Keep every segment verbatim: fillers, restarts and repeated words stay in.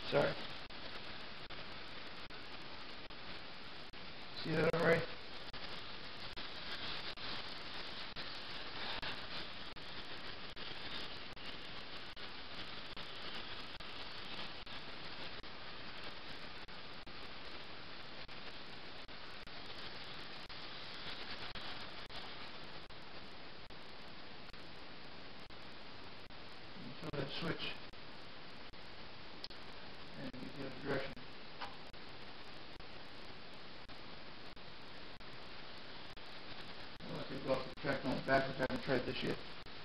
Sorry. See that all right? So that switch and get the other direction. I'll have to go off the track going backwards. I haven't tried this yet.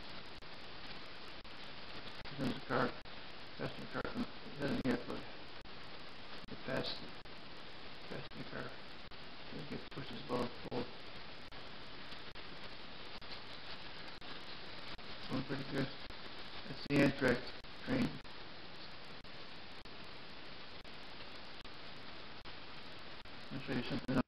Then the car, past the car, it doesn't yet, but get past the, past the car. It gets pushed as low as forward. Going pretty good. That's the Amtrak train. I'll show you something else.